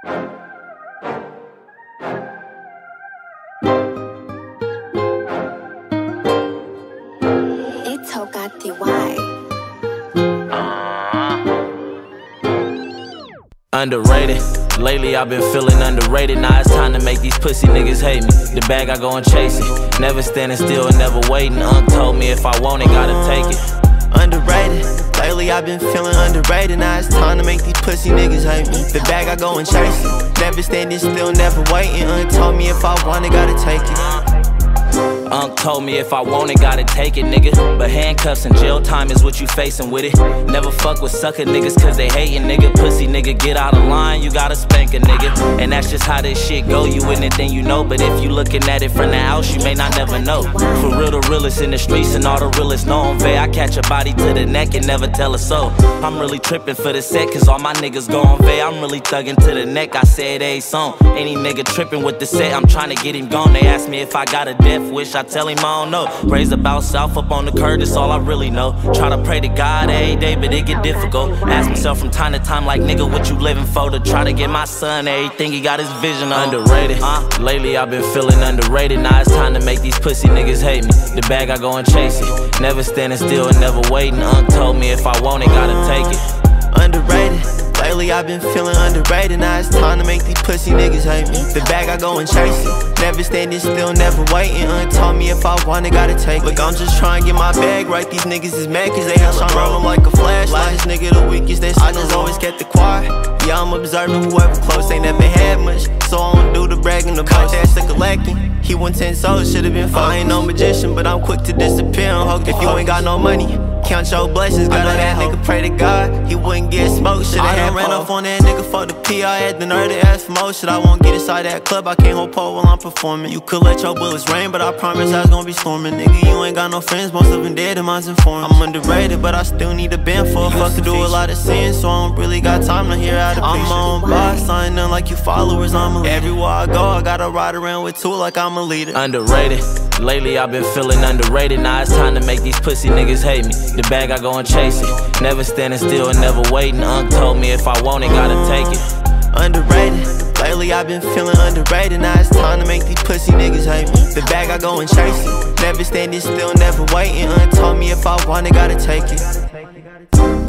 Underrated. Lately I've been feeling underrated. Now it's time to make these pussy niggas hate me. The bag I go and chase it. Never standing still and never waiting. Unc told me if I want it, gotta take it. Underrated. Lately I've been feeling underrated. Now it's time to make these pussy niggas hate me. The bag I go and chase it. Never standing still, never waiting. Unc told me if I want it, gotta take it. Unc told me if I want it, gotta take it, nigga. But handcuffs and jail time is what you facing with it. Never fuck with sucker niggas cause they hatin', nigga. Pussy nigga, get out of line, you gotta spank a nigga. And that's just how this shit go, you in it then you know. But if you looking at it from the house, you may not never know. For real, the realest in the streets and all the realest known. Vay, I catch a body to the neck and never tell a soul. I'm really trippin' for the set cause all my niggas gone Vay. I'm really thuggin' to the neck, I said a song. Any nigga trippin' with the set, I'm tryna get him gone. They ask me if I got a death wish, I tell him I don't know. Raised about south up on the curb, that's all I really know. Try to pray to God every day, but it get difficult. Ask myself from time to time like, nigga, what you living for? To try to get my son everything he got his vision on. Underrated. Lately I've been feeling underrated. Now it's time to make these pussy niggas hate me. The bag I go and chase it. Never standing still and never waiting. Unc told me if I want it, gotta take it. Underrated. Lately I've been feeling underrated. Now it's time to make these pussy niggas hate me. The bag I go and chase it. Never standing still, never waiting. Unc told me if I want it, gotta take it. Look, I'm just trying to get my bag right. These niggas is mad cause they hella roll them like a flashlight. This nigga the weakest, they signals always kept it quiet. Yeah, I'm observing whoever close, ain't never had much. So I don't do the bragging, the boss ass took a lacking. He won 10 souls, should've been 5. I ain't no magician, but I'm quick to disappear on hope. If you ain't got no money, count your blessings. Gotta have nigga pray to God, he wouldn't get smoked. Should've had ran up on that nigga for the P. I had the nerve to ask for more. Shit, I won't get inside that club, I can't hold pole while I'm performing. You could let your bullets rain, but I promise I was gonna be storming. Nigga, you ain't got no friends, most of them dead and mine's informed. I'm underrated, but I still need a band for a fuck to do a lot of sins. So I don't really got time to hear how to I'm my own boss, I ain't nothing like you followers, I'm a leader. Everywhere I go, I gotta ride around with two like I'm a leader. Underrated. Lately I've been feeling underrated. Now it's time to make these pussy niggas hate me. The bag I go and chase it. Never standing still and never waiting. Unc told me if I want it, gotta take it. Underrated. Lately I've been feeling underrated. Now it's time to make these pussy niggas hate me. The bag I go and chase it. Never standing still, never waiting. Unc told me if I want it, gotta take it.